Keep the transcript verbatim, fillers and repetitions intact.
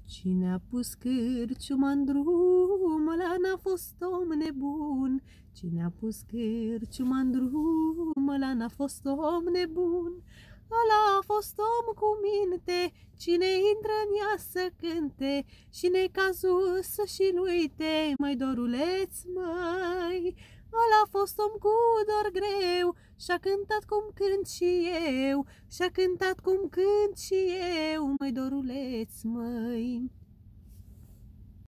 Cine a pus cârciuma în drum, ăla n-a fost om nebun. Cine a pus cârciuma în drum, ăla n-a fost om nebun. Ăla a fost om cu minte, cine intră în ea să cânte, și ne cazul să și-l uite, măi doruleț, măi. Ăla a fost om cu dor greu, și-a cântat cum cânt și eu, și-a cântat cum cânt și eu, măi doruleț, măi.